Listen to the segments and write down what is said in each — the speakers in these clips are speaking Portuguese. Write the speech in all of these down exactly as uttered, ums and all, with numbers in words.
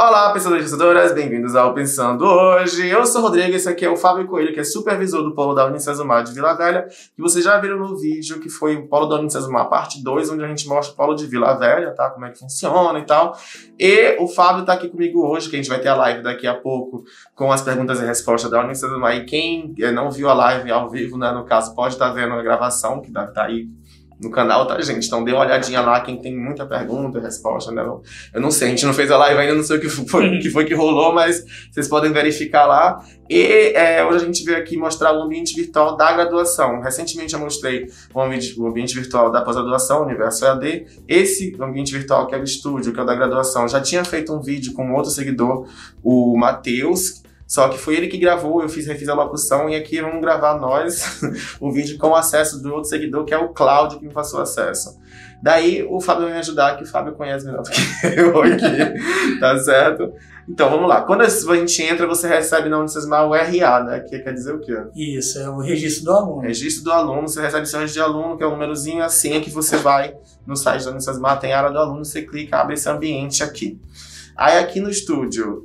Olá, pessoas legisladoras, bem-vindos ao Pensando Hoje. Eu sou o Rodrigo, esse aqui é o Fábio Coelho, que é supervisor do Polo da Unicesumar de Vila Velha, que vocês já viram no vídeo, que foi o Polo da Unicesumar parte dois, onde a gente mostra o Polo de Vila Velha, tá? Como é que funciona e tal. E o Fábio tá aqui comigo hoje, que a gente vai ter a live daqui a pouco com as perguntas e respostas da Unicesumar. E quem não viu a live ao vivo, né, no caso, pode estar vendo a gravação, que deve estar aí no canal, tá, gente? Então dê uma olhadinha lá, quem tem muita pergunta e resposta, né? Eu não sei, a gente não fez a live ainda, não sei o que foi, que, foi que rolou, mas vocês podem verificar lá. E é, hoje a gente veio aqui mostrar o ambiente virtual da graduação. Recentemente eu mostrei o ambiente, o ambiente virtual da pós-graduação, Universo E A D. Esse ambiente virtual que é o estúdio, que é o da graduação, já tinha feito um vídeo com outro seguidor, o Matheus. Só que foi ele que gravou, eu fiz, refiz a locução e aqui vamos gravar nós o vídeo com acesso do outro seguidor, que é o Cláudio, que me passou acesso. Daí o Fábio vai me ajudar, que o Fábio conhece melhor do que eu aqui, tá certo? Então vamos lá, quando a gente entra, você recebe na Unicesumar o R A, né? Que quer dizer o quê? Isso, é o registro do aluno. Registro do aluno, você recebe seu registro de aluno, que é o númerozinho, assim é que você vai no site da Unicesumar, tem a área do aluno, você clica, abre esse ambiente aqui. Aí aqui no estúdio,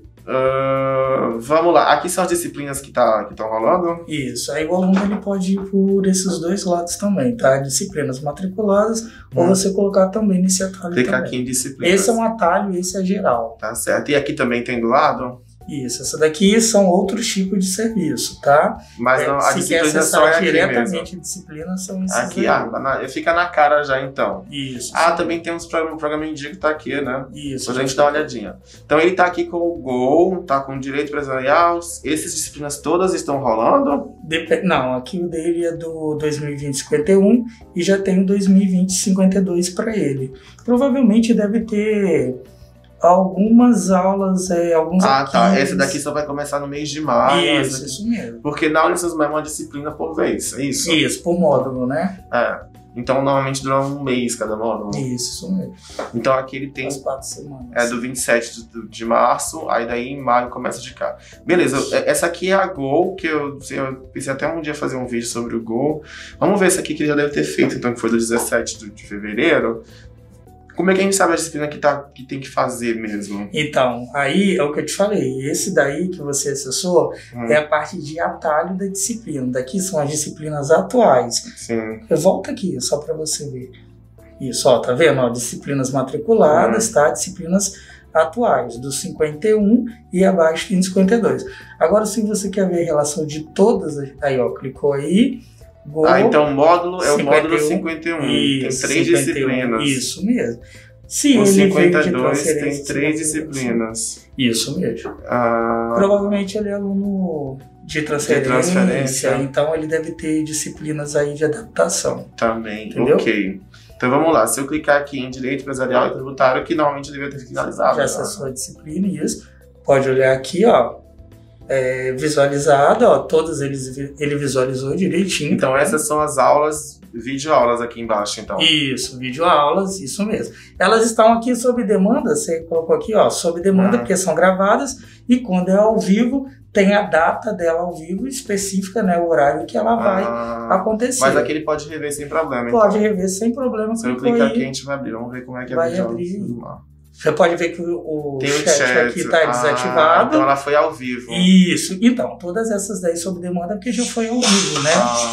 Uh, vamos lá, aqui são as disciplinas que tá, que estão rolando? Isso, aí o aluno ele pode ir por esses dois lados também, tá? Disciplinas matriculadas, hum. ou você colocar também nesse atalho. Clica também. Aqui em disciplinas. Esse é um atalho e esse é geral. Tá certo, e aqui também tem do lado? Isso, essa daqui são outros tipos de serviço, tá? Mas é, não, a se disciplina quer só é aqui diretamente mesmo. A disciplina são esses aqui, ah, na, fica na cara já então. Isso. Ah, sim. também tem uns programas, um programa Indica que tá aqui, né? Isso. Depois a gente dá uma olhadinha. Então ele tá aqui com o Gol, tá com o Direito Empresarial, essas disciplinas todas estão rolando? Dep não, aqui o dele é do dois mil e vinte cinquenta e um e já tem o dois mil e vinte cinquenta e dois para ele. Provavelmente deve ter algumas aulas, é, alguns Ah, arquivos. tá. Essa daqui só vai começar no mês de maio. Isso, isso mesmo. Porque na Unicesumar é uma disciplina por vez, é isso? Isso, por módulo, né? É. Então normalmente dura um mês cada módulo. Isso, isso mesmo. Então aqui ele tem... As quatro semanas. É do vinte e sete de, de março, aí daí em maio começa de cá. Beleza, essa aqui é a Gol, que eu, eu pensei até um dia fazer um vídeo sobre o Gol. Vamos ver essa aqui que ele já deve ter feito, então, que foi do dezessete de fevereiro. Como é que a gente sabe a disciplina que, tá, que tem que fazer mesmo? Então, aí é o que eu te falei. Esse daí que você acessou hum. é a parte de atalho da disciplina. Daqui são as disciplinas atuais. Sim. Volta aqui, só para você ver. Isso, ó, tá vendo? Ó, disciplinas matriculadas, hum. tá? Disciplinas atuais, do cinquenta e um e abaixo tem cinquenta e dois. Agora, se você quer ver a relação de todas, aí, ó, clicou aí. Gol, ah, então o módulo é o cinquenta e um, módulo cinquenta e um, isso, tem três cinquenta e um, disciplinas. Isso mesmo. Se o ele cinquenta e dois dois tem três disciplinas. Isso mesmo. Ah, provavelmente ele é aluno de transferência, de transferência, então ele deve ter disciplinas aí de adaptação. Também, entendeu? Ok. Então vamos lá, se eu clicar aqui em Direito Empresarial e Tributário, que normalmente eu devia ter finalizado. Já acessou a disciplina e isso. Pode olhar aqui, ó. É, visualizado, ó, todos eles ele visualizou direitinho. Então essas são as aulas, videoaulas aqui embaixo, então. Isso, videoaulas, isso mesmo. Elas estão aqui sob demanda, você colocou aqui, ó, sob demanda, ah. porque são gravadas, e quando é ao vivo, tem a data dela ao vivo específica, né, o horário que ela vai ah, acontecer. Mas aqui ele pode rever sem problema, Pode então. rever sem problema. Se eu clicar aqui, a gente vai abrir, vamos ver como é que é a videoaula. Você pode ver que o, o chat, chat aqui está ah, desativado. Então ela foi ao vivo. Isso. Então, todas essas daí sob demanda, porque já foi ao vivo, né? Ah.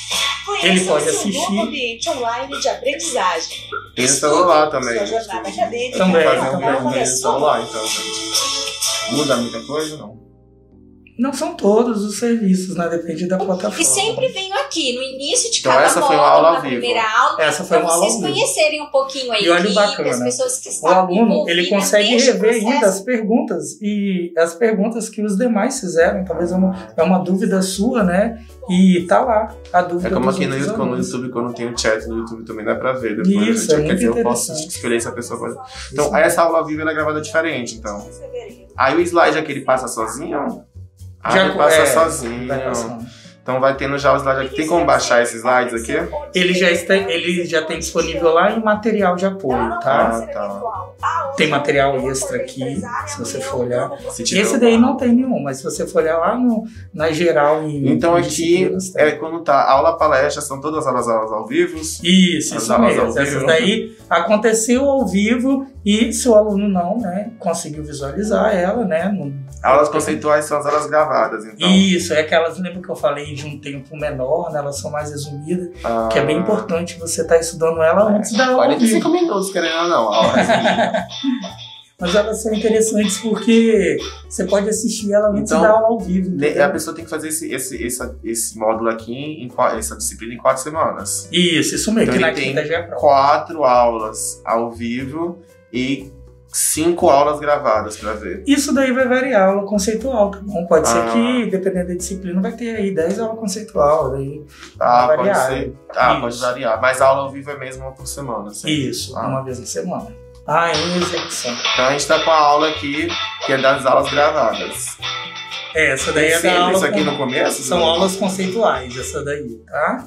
Ele pode assistir. Um ambiente online de aprendizagem. Tem no celular também. Sua jornada acadêmica. Também. Fazer um também. vídeo no celular, então, gente. Muda muita coisa, não? Não são todos os serviços, né? Depende da plataforma. E sempre venho aqui, no início de então, cada essa módulo, foi uma aula na ao vivo. primeira aula, essa foi para uma aula vocês ao vivo. conhecerem um pouquinho a e olha equipe, o bacana, as pessoas que o estão aluno, ele consegue rever ainda processo. as perguntas e as perguntas que os demais fizeram. Talvez é uma, é uma dúvida sua, né? E tá lá a dúvida. É como aqui no YouTube, alunos. no YouTube, quando tem o chat no YouTube também dá pra ver. Depois Isso, a gente, é quer dizer, eu posso interessante. escolher se a pessoa pode. Então, aí essa aula ao vivo ela é gravada diferente, então. Aí o slide aqui ele passa sozinho? Ah, Já, ele passa é, sozinho. Vai passando. Então vai tendo já o slide aqui. Tem como baixar esses slides aqui? Ele já, está, ele já tem disponível lá em material de apoio, tá? Ah, tá. Tem material extra aqui, se você for olhar. Se tiver Esse daí não tem nenhum, mas se você for olhar lá no, na geral em Então em aqui é quando tá aula, palestra, são todas as aulas ao vivo? Isso, As isso aulas mesmo. ao vivo. Essas daí aconteceu ao vivo E se o aluno não, né, conseguiu visualizar ela, né? No... Aulas conceituais são as aulas gravadas, então. Isso, é aquelas, lembra que eu falei de um tempo menor, né? Elas são mais resumidas, Ah, que é bem importante você estar estudando ela antes da aula. quarenta e ao cinco vivo. minutos, querendo ou não. Aula resumida. Mas elas são interessantes porque você pode assistir ela antes Então, da aula ao vivo. Ne- entendeu? A pessoa tem que fazer esse, esse, esse, esse módulo aqui, em, qua- essa disciplina, em quatro semanas. Isso, isso mesmo, Então que na ele tem quinta já é prova. Quatro aulas ao vivo e cinco aulas gravadas para ver. Isso daí vai variar, aula conceitual, tá bom? Pode ser Ah. que, dependendo da disciplina, vai ter aí dez aulas conceitual, daí Ah, vai pode variar. ser. Ah, Isso. pode variar. Mas a aula ao vivo é mesmo uma por semana. Assim. Isso, Ah. uma vez na semana. Ah, em execução. Então a gente tá com a aula aqui, que é das aulas gravadas. É, essa daí é Sempre da aula. isso aqui con- no começo? São Não? aulas conceituais, essa daí, tá?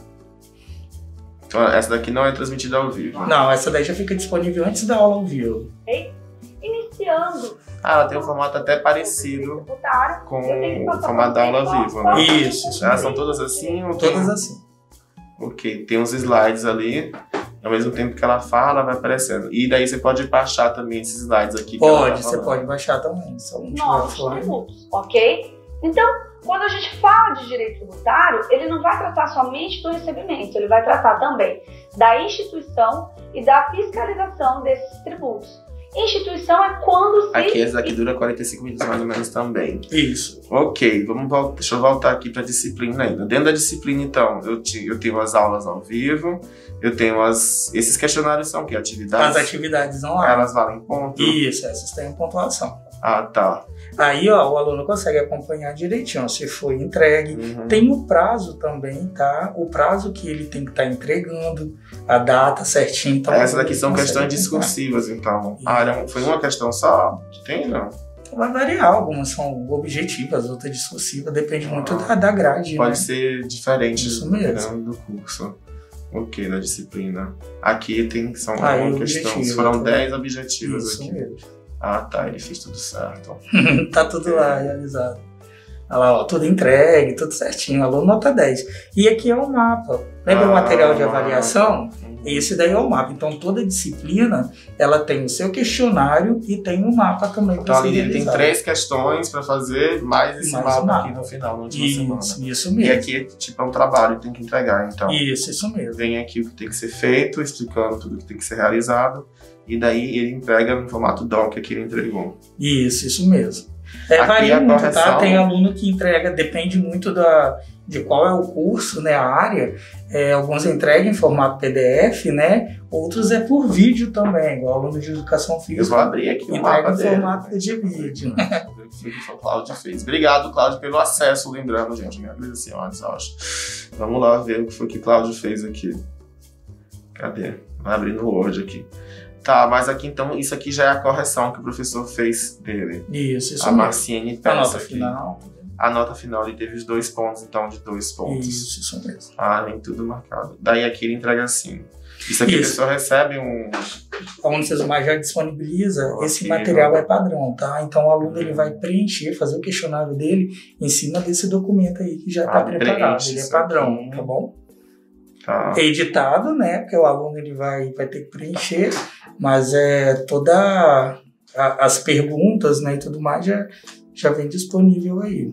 Então essa daqui não é transmitida ao vivo. Não, essa daí já fica disponível antes da aula ao vivo. Iniciando Ah, ela tem um formato até parecido tributário, com eu tenho que o passar formato da aula ao vivo, né? Isso, isso. Elas mesmo. são todas assim? Ou tem- Todas assim. Ok, tem uns slides ali. Ao mesmo tempo que ela fala, vai aparecendo. E daí você pode baixar também esses slides aqui. que ela Pode, tá você falando. pode baixar também, se não tiver novos offline. tributos, ok? Então, quando a gente fala de direito tributário, ele não vai tratar somente do recebimento, ele vai tratar também da instituição e da fiscalização desses tributos. Instituição é quando se... Aqui, esse daqui dura quarenta e cinco minutos mais ou menos também. Isso. Ok, vamos vol- deixa eu voltar aqui para a disciplina ainda. Dentro da disciplina, então, eu, ti- eu tenho as aulas ao vivo, eu tenho as... Esses questionários são o quê? Atividades? As atividades online. Elas valem ponto? Isso, essas têm pontuação. Ah, tá. Aí, ó, o aluno consegue acompanhar direitinho, ó, se foi entregue. Uhum. Tem o prazo também, tá? O prazo que ele tem que estar entregando, a data certinho. Então, Essas daqui ele são consegue questões acompanhar. discursivas, então. Ah, era um- foi uma questão só? Tem, não? Vai variar, algumas são objetivas, outras discursivas, depende muito Ah. da, da grade, Pode né? ser diferente Isso mesmo. dependendo do curso. Ok, da disciplina. Aqui tem, são Ah, uma e questão. objetivo, Foram tá? dez objetivos Isso aqui. mesmo. Ah, tá, ele fez tudo certo. Tá tudo lá realizado. Olha lá, ó, tudo entregue, tudo certinho, aluno nota dez. E aqui é o mapa. Lembra Ah, o material de mapa. avaliação? Uhum. Esse daí é o mapa. Então toda disciplina, ela tem o seu questionário e tem um mapa também Então para ser ali ele tem realizado. três questões pra fazer, mais esse Mais mapa, o mapa. aqui no final, na última semana. Isso, isso E mesmo. aqui, tipo, é um trabalho que tem que entregar, então. Isso, isso mesmo. Vem aqui o que tem que ser feito, explicando tudo que tem que ser realizado, e daí ele entrega no formato doc que ele entregou. Isso, isso mesmo. É, Aqui varia a muito, correção- tá? Tem aluno que entrega, depende muito da, de qual é o curso, né, a área. É, alguns entregam em formato P D F, né? Outros é por vídeo também, igual aluno de educação Eu física. vou abrir aqui o Entrega mapa em dele. formato de vídeo. Foi o que o Cláudio fez. Obrigado, Cláudio, pelo acesso. Lembrando, gente, minha agradeceu antes, eu acho. Vamos lá ver o que foi que o Cláudio fez aqui. Cadê? Vai abrir no Word aqui. Tá, mas aqui então, isso aqui já é a correção que o professor fez dele. Isso, isso A mesmo. Marciene A peça nota aqui. final. A nota final, ele teve os dois pontos, então, de dois pontos. Isso, isso mesmo. Ah, vem tudo marcado. Daí aqui ele entrega assim. Isso aqui Isso. a pessoa recebe um... A Unicesumar já disponibiliza, Ok, esse material vamos. é padrão, tá? Então o aluno ele vai preencher, fazer o questionário dele em cima desse documento aí que já está Ah, preparado. preenche Ele é isso padrão, aqui. tá bom? Tá. É editado, né? Porque o aluno ele vai, vai ter que preencher, mas é toda a- as perguntas, né, e tudo mais já, já vem disponível aí.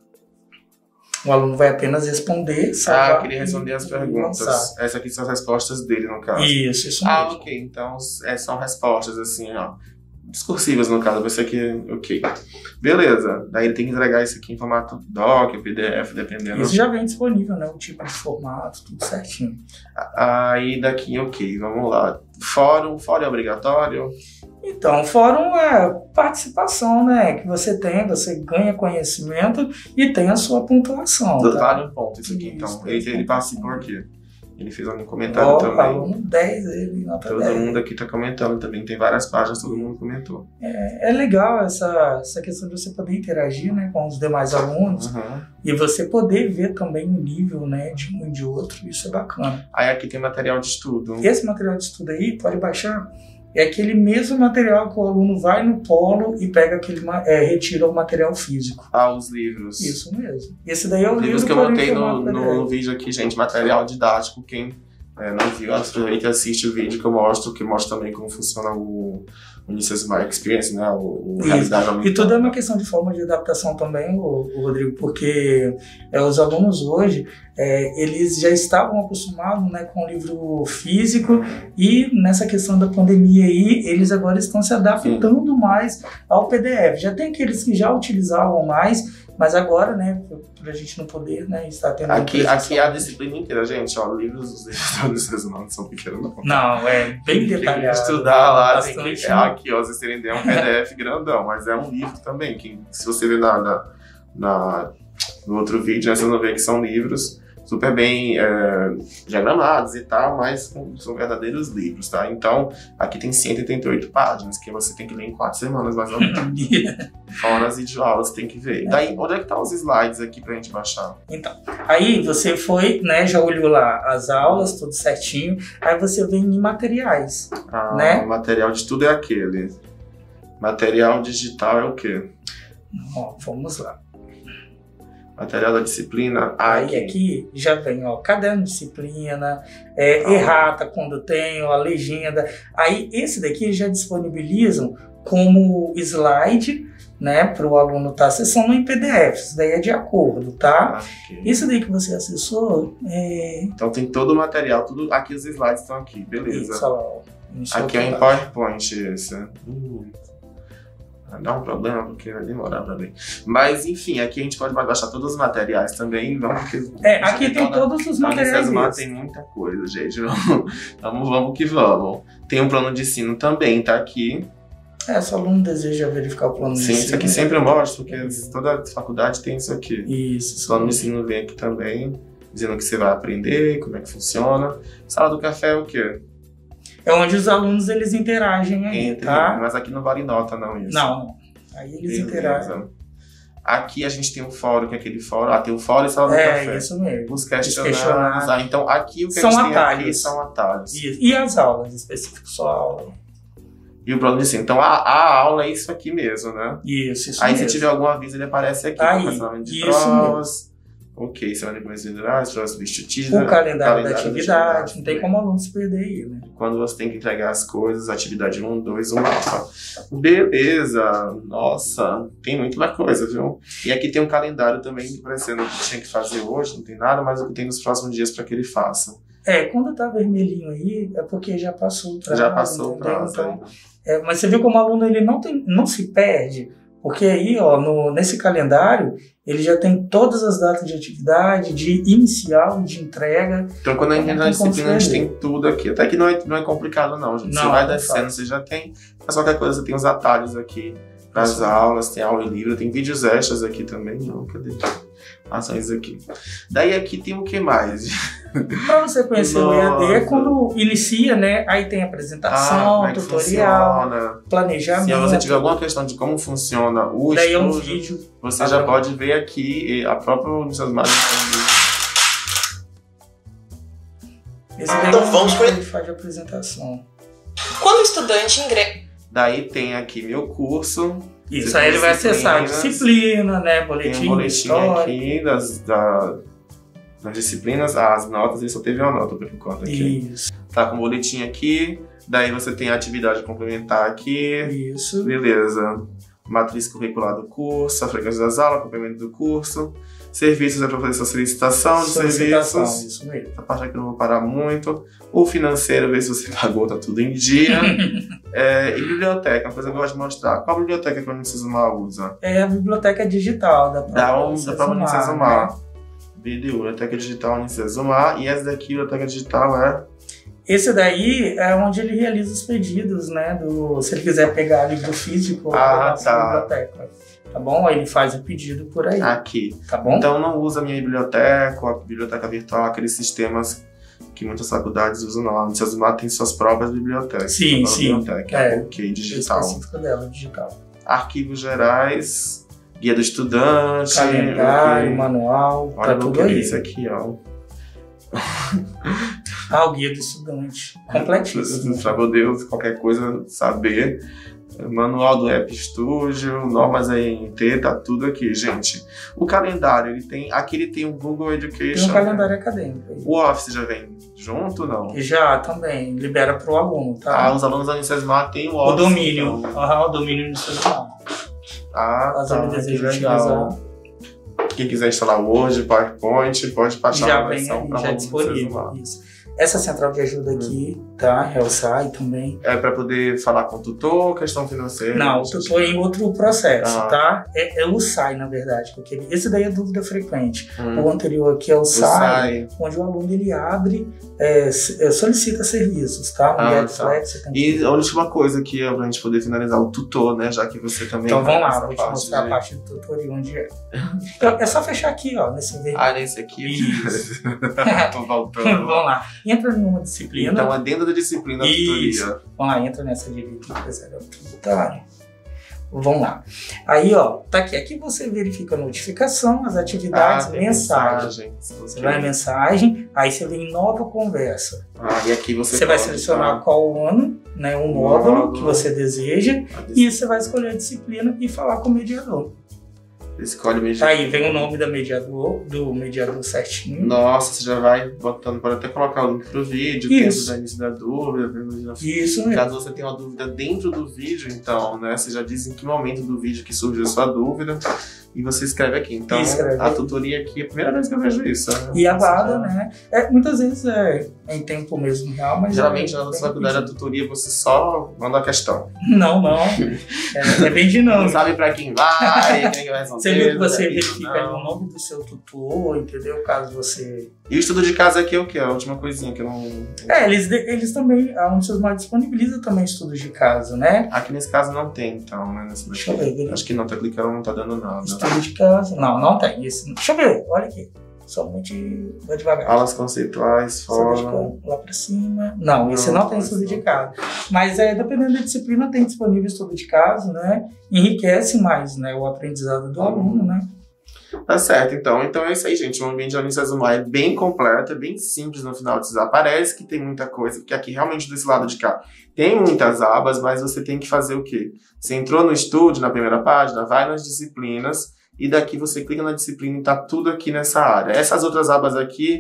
O aluno vai apenas responder, Ah, salvar eu queria responder e- as e perguntas. lançar. Essas aqui são as respostas dele, no caso. Isso, isso Ah, mesmo. ok. Então é, são respostas assim, ó. Discursivas, no caso. Vai ser que. Ok. Beleza. Daí ele tem que entregar isso aqui em formato doc, P D F, dependendo. Isso já vem disponível, né? O tipo de formato, tudo certinho. Aí daqui, ok. Vamos lá. Fórum. Fórum é obrigatório? Então, o fórum é participação, né? Que você tem, você ganha conhecimento e tem a sua pontuação. Tá? Vale um ponto isso aqui, então. Isso, Ele, ele ponto. participa aqui. Ele fez um comentário Ó, também. aluno dez, ele nota Todo dez. mundo aqui tá comentando também. Tem várias páginas, todo mundo comentou. É, é legal essa, essa questão de você poder interagir, né, com os demais alunos Uhum. e você poder ver também o nível, né, de um e de outro. Isso é bacana. Aí aqui tem material de estudo. Esse material de estudo aí, pode baixar, é aquele mesmo material que o aluno vai no polo e pega aquele, ma- é, retira o material físico. Ah, os livros. Isso mesmo. Esse daí é o Livros livro que eu porém botei no, formato P D F. no vídeo aqui, gente, material didático. Quem é, não viu, aproveita e assiste o vídeo que eu mostro, que mostra também como funciona o Unicesumar Experience, né? O, o realidade aumentada. E tudo é uma questão de forma de adaptação também, o, o Rodrigo, porque é, os alunos hoje, é, eles já estavam acostumados, né, com o livro físico, e nessa questão da pandemia aí, eles agora estão se adaptando Sim. mais ao P D F. Já tem aqueles que já utilizavam mais, mas agora, né, pra gente não poder, né, estar tendo... Aqui, aqui é a disciplina inteira, gente, ó, livros, os livros dos não são pequenos, não. Não, é bem detalhado. Tem que estudar lá, bastante, tem que... né? Aqui, ó, vocês terem ideia, é um P D F grandão, mas é um livro também, que se você ver na, na, na, no outro vídeo, né, você não vê que são livros super bem é, diagramados e tal, mas são verdadeiros livros, tá? Então, aqui tem cento e oitenta e oito páginas, que você tem que ler em quatro semanas, mais ou menos. Fora as videoaulas, tem que ver. Daí, onde é que tá os slides aqui pra gente baixar? Então, aí você foi, né, já olhou lá as aulas, tudo certinho, aí você vem em materiais, ah, né? O material de tudo é aquele. Material digital é o quê? Ó, vamos lá. Material da disciplina. Aí aqui, aqui já vem, ó, caderno de disciplina, é, ah. errata quando tem, ó, a legenda. Aí esse daqui já disponibilizam como slide, né, para o aluno estar tá acessando em P D F. Isso daí é de acordo, tá? Okay. Isso daí que você acessou é... Então tem todo o material, tudo aqui, os slides estão aqui, beleza. Isso, ó, aqui é em PowerPoint esse. Hum. Dá um problema porque vai demorar pra ler. Mas enfim, aqui a gente pode baixar todos os materiais também. Vamos que, é, aqui tem toda, todos os materiais. Mas tem muita coisa, gente. Vamos, vamos, vamos que vamos. Tem um plano de ensino também, tá aqui. É, se o aluno deseja verificar o plano Sim, de ensino. Sim, isso aqui sempre eu mostro, porque toda faculdade tem isso aqui. Isso. O plano de ensino vem aqui também, dizendo o que você vai aprender, como é que funciona. Sala do café é o quê? É onde os alunos eles interagem aí, Entre, tá? Mas aqui não vale nota, não, isso. Não, não. Aí eles Beleza. interagem. Aqui a gente tem um fórum, que é aquele fórum. Ah, tem o fórum e sala do é, café. É, isso mesmo. Os questionários. Ah, então aqui o que são a gente atalhos. tem aqui são atalhos. Isso. E as aulas, específico só a aula. E o plano de ensino. Então a, a aula é isso aqui mesmo, né? Isso, isso Aí mesmo. se tiver algum aviso, ele aparece aqui. Aí, cancelamento de isso provas. mesmo. Ok, semana de conhecimentos individuais, provas substitutivas. O calendário, calendário da atividade, da atividade não tem né? como o aluno se perder aí, né? Quando você tem que entregar as coisas, atividade um, dois, um mapa. Beleza, nossa, tem muito mais coisa, viu? E aqui tem um calendário também, parecendo o que tinha que fazer hoje, não tem nada, mas o que tem nos próximos dias para que ele faça. É, quando tá vermelhinho aí, é porque já passou o prazo. Já passou o prazo. Então, é, mas você viu como o aluno ele não, tem, não se perde. Porque aí, ó, no, nesse calendário, ele já tem todas as datas de atividade, de inicial e de entrega. Então, quando a gente entra na disciplina, a gente tem tudo aqui. Até que não é, não é complicado, não, gente. Não, você vai não descendo, faz. você já tem. Mas qualquer coisa, você tem os atalhos aqui para as aulas, tem aula em livro, tem vídeos extras aqui também. Não, cadê? Ações aqui. Daí aqui tem o que mais? Para você conhecer Nossa. o E A D, é quando inicia, né? Aí tem apresentação, ah, tutorial, funciona. planejamento. Se você tiver alguma questão de como funciona o Daí estudo, é um vídeo. Você ah, já não. pode ver aqui a própria Unicesumar. Esse daí então, vamos é ele faz a apresentação. Quando o estudante ingressa... Daí tem aqui meu curso. Isso, aí ele vai acessar a disciplina, né? Boletim, tem um boletim aqui das, da, das disciplinas, as notas, ele só teve uma nota por enquanto aqui. Isso. Tá com o boletim aqui, daí você tem a atividade complementar aqui. Isso. Beleza. Matriz curricular do curso, a frequência das aulas, complemento do curso. Serviços é para fazer sua solicitação de solicitação, serviços. Isso mesmo. Essa parte aqui eu não vou parar muito. O financeiro, ver se você pagou, tá tudo em dia. é, e biblioteca, uma coisa que eu gosto de mostrar. Qual biblioteca que a Unicesumar usa? É a biblioteca digital da própria Unicesumar. Né? B D U, Biblioteca Digital Unicesumar. E essa daqui, Biblioteca Digital, é... Esse daí é onde ele realiza os pedidos, né? Do, se ele quiser pegar livro físico ah, da tá. biblioteca. Tá bom? Aí ele faz o pedido por aí. Aqui. Tá bom? Então não usa a minha biblioteca, ou a biblioteca virtual, aqueles sistemas que muitas faculdades usam, não. A Unicesumar tem suas próprias bibliotecas. Sim, sim. Biblioteca, é. Ok, digital. Específico dela, digital. Arquivos gerais, guia do estudante. Calendário, okay. manual, Olha tá tudo aí. Isso aqui, ó. Ah, o guia do estudante. Completíssimo. Pra poder qualquer coisa saber. Manual do App Studio, normas A N T, tá tudo aqui, gente. O calendário, ele tem, aqui ele tem o Google Education. Tem um calendário acadêmico. Aí. O Office já vem junto, não? Já, também. Libera para o aluno, tá? Ah, os alunos da Unicesumar têm o O Office. domínio. Então... Aham, o domínio Unicesumar. Ah, Caso tá, ele que deseje legal. utilizar. Quem quiser instalar o Word, PowerPoint, pode baixar Já uma vem versão aí, para já é disponível. Isso. Essa central de ajuda aqui, tá? Realçar e também. É para poder falar com o tutor, questão financeira? Não, o tutor é em outro processo, Ah. tá? É, é o S A I, na verdade. Porque ele- esse daí é dúvida frequente. Hum. O anterior aqui é o O S A I, sai. onde o aluno ele abre, é, s- é, solicita serviços, tá? O Ah, Get tá. Flex, você tem que- E a última coisa aqui, pra gente poder finalizar, o tutor, né? Já que você também... Então vamos tá lá, nessa vou te parte mostrar de- a parte do tutoria onde é. Então, é só fechar aqui, ó, nesse vermelho. Ah, nesse aqui. Isso. Tô voltando. Vamos lá. Entra numa disciplina. Então é dentro da disciplina da Isso. tutoria. Vamos lá, entra nessa direita empresarial tributária. Vamos lá. Aí, ó, tá aqui. Aqui você verifica a notificação, as atividades, Ah, tem mensagem. mensagens. Você Ok. vai em mensagem, aí você vem em nova conversa. Ah, e aqui você Você vai pode, selecionar tá? qual ano, né, um módulo, Módulo. que você deseja, e você vai escolher a disciplina e falar com o mediador. Escolhe mesmo. Aí vem o nome da mediador, do mediador certinho. Nossa, você já vai botando, pode até colocar o link pro vídeo, Isso. tempo da início da dúvida, tempo da- Isso mesmo. caso você tenha uma dúvida dentro do vídeo, então, né, você já diz em que momento do vídeo que surgiu a sua dúvida e você escreve aqui. Então, Escreve. a tutoria aqui é a primeira vez que eu vejo isso. né? E a Você vaga, já- né? É, muitas vezes é em tempo mesmo real, mas. Geralmente é, na nossa faculdade a tutoria você só manda a questão. Não, não. É, é bem Não dinâmico. sabe pra quem vai, quem vai responder. Você viu que você né, verifica não. ali o nome do seu tutor, entendeu? Caso você. E o estudo de casa aqui é o quê? A última coisinha que eu não. É, eles, eles também, a Unicesumar disponibiliza também estudos de caso, né? Aqui nesse caso não tem, então, né? Nesse Deixa eu ver, Guilherme. Acho que não, tá clicando, não tá dando nada. Estudo de caso. Não, não tem. Esse, deixa eu ver, olha aqui. Somente vai devagar. Aulas conceituais, Só deixa fórum. eu lá pra cima. Não, esse Não, não tem esse estudo não. de caso. Mas é, dependendo da disciplina, tem disponível estudo de caso, né? Enriquece mais, né, o aprendizado do aluno, né? Tá certo, então. Então é isso aí, gente. O ambiente da Unicesumar é bem completo, é bem simples no final de utilizar. Parece que tem muita coisa, porque aqui realmente desse lado de cá tem muitas abas, mas você tem que fazer o quê? Você entrou no estúdio, na primeira página, vai nas disciplinas, e daqui você clica na disciplina e tá tudo aqui nessa área. Essas outras abas aqui,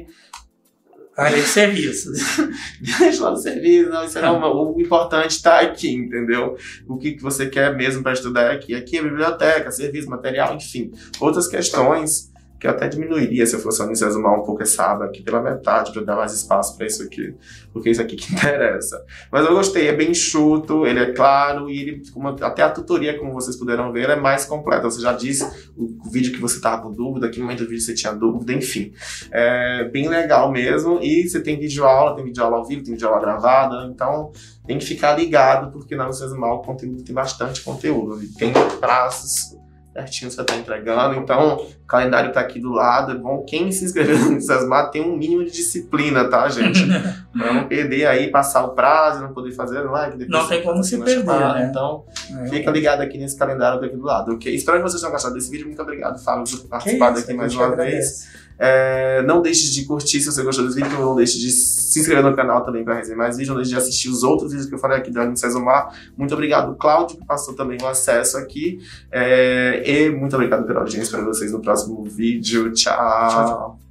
Área de serviços. deixa lá no serviço, não, isso não, o importante tá aqui, entendeu? O que, que você quer mesmo para estudar é aqui. Aqui é biblioteca, serviço, material, enfim. Outras questões que eu até diminuiria se eu fosse a Unicesumar um pouco essa aba aqui pela metade, para dar mais espaço para isso aqui, porque isso aqui que interessa. Mas eu gostei, é bem enxuto, ele é claro, e ele, como, até a tutoria, como vocês puderam ver, é mais completa. Você já disse o, o vídeo que você estava com dúvida, que momento do vídeo você tinha dúvida, enfim. É bem legal mesmo, e você tem vídeo aula, tem vídeo aula ao vivo, tem vídeo aula gravada, então tem que ficar ligado, porque na Unicesumar o conteúdo tem bastante conteúdo, e tem prazos certinho você tá entregando, então o calendário tá aqui do lado, é bom quem se inscreveu no Unicesumar tem um mínimo de disciplina, tá, gente? Pra não perder aí, passar o prazo, não poder fazer like, depois Não tem como se na perder, chamada, né? Então, É. fica ligado aqui nesse calendário aqui do lado, ok? Espero que vocês tenham gostado desse vídeo, muito obrigado, Fábio, por ter participado aqui mais uma vez. É, não deixe de curtir se você gostou desse vídeo, não deixe de se inscrever no canal também para receber mais vídeos, não deixe de assistir os outros vídeos que eu falei aqui da Unicesumar. Muito obrigado, Cláudio, que passou também o acesso aqui. É, e muito obrigado pela audiência, para vocês no próximo vídeo. Tchau! Tchau, tchau.